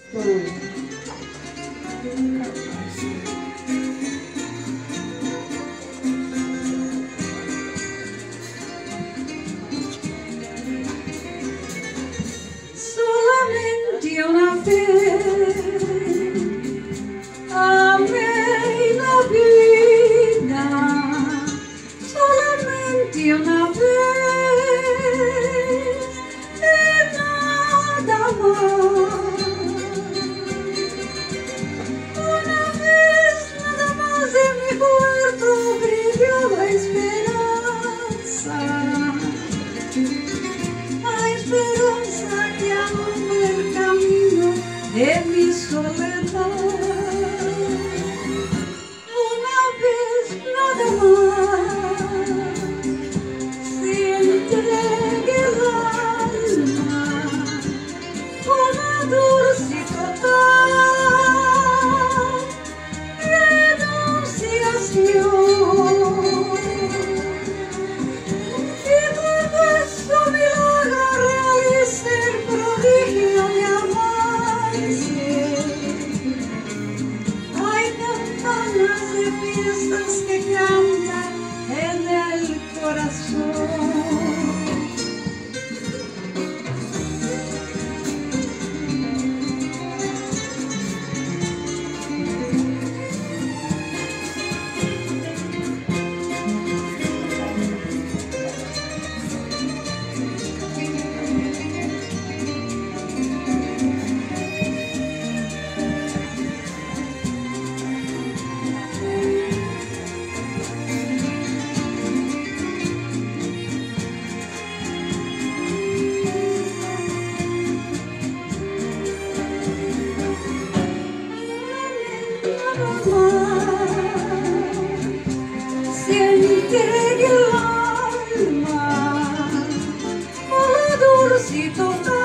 Solamente una vez amé la vida, solamente una vez y nada más. Una vez nada más en mi cuarto brilló la esperanza. La esperanza que alumbra el camino de mi soledad. Una vez nada más se entregue el alma, una dulce y total renunciación. Y todo eso milagro realiza el prodigio de amarse. Hay campanas de fiestas que cantan en el corazón. Se entregue el alma, una dulce y total